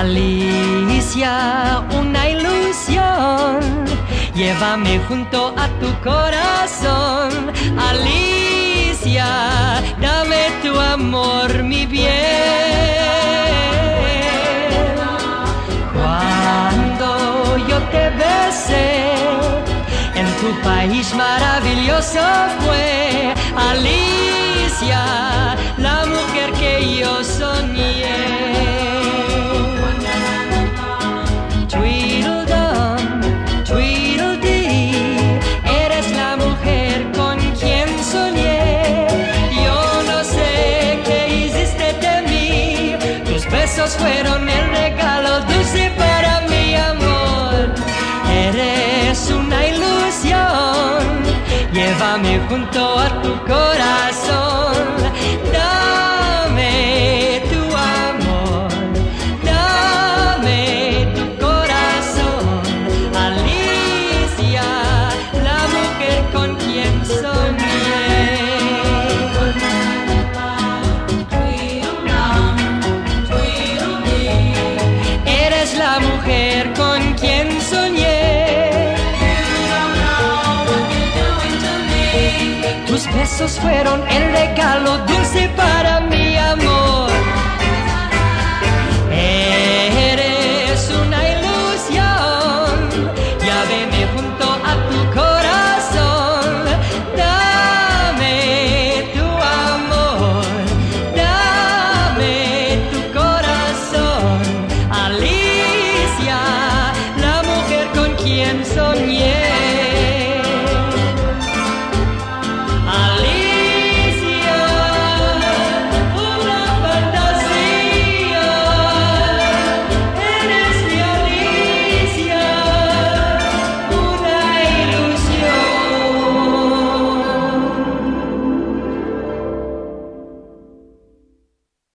Alicia, una ilusión, llévame junto a tu corazón. Alicia, dame tu amor, mi bien. Cuando yo te besé, en tu país maravilloso fue Alicia, la mujer que yo soñé. Tweedledum, Tweedledee, eres la mujer con quien soñé. Yo no sé qué hiciste de mí, tus besos fueron el regalo dulce para mi amor. Eres una ilusión, llévame junto a tu corazón. Dame tu amor, dame tu corazón. Alicia, la mujer con quien soñé. Eres la mujer con quien soñé. Tus besos fueron el regalo dulce para mi amor. Eres una ilusión, llévame junto a tu corazón. Dame tu amor, dame tu corazón. Alicia, la mujer con quien soñé.